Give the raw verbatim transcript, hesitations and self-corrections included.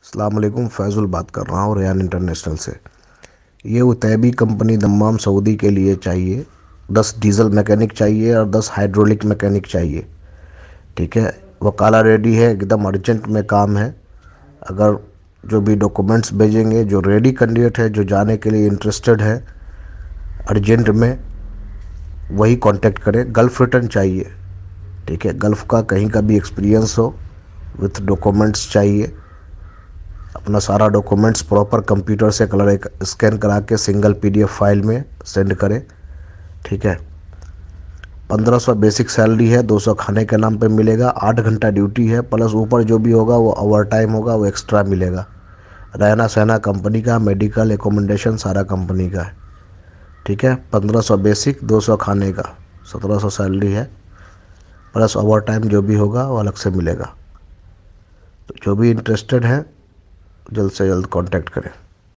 अस्सलाम वालेकुम, फैज़ुल बात कर रहा हूँ रेयान इंटरनेशनल से। ये उतैबी कंपनी दम्माम सऊदी के लिए चाहिए। दस डीजल मैकेनिक चाहिए और दस हाइड्रोलिक मैकेनिक चाहिए। ठीक है, वकाला रेडी है, एकदम अर्जेंट में काम है। अगर जो भी डॉक्यूमेंट्स भेजेंगे, जो रेडी कैंडिडेट है, जो जाने के लिए इंटरेस्टेड है अर्जेंट में, वही कांटेक्ट करें। गल्फ़ रिटर्न चाहिए। ठीक है, गल्फ़ का कहीं का भी एक्सपीरियंस हो, विथ डॉक्यूमेंट्स चाहिए। अपना सारा डॉक्यूमेंट्स प्रॉपर कंप्यूटर से कलर एक स्कैन करा के सिंगल पीडीएफ फाइल में सेंड करें। ठीक है, पंद्रह सौ बेसिक सैलरी है, दो सौ खाने के नाम पे मिलेगा। आठ घंटा ड्यूटी है, प्लस ऊपर जो भी होगा वो ओवर टाइम होगा, वो एक्स्ट्रा मिलेगा। रहना सहना कंपनी का, मेडिकल एकोमोडेशन सारा कंपनी का है। ठीक है, पंद्रह सौ बेसिक, दो सौ खाने का, सत्रह सौ सैलरी है, प्लस ओवर टाइम जो भी होगा वो अलग से मिलेगा। तो जो भी इंटरेस्टेड है जल्द से जल्द कांटेक्ट करें।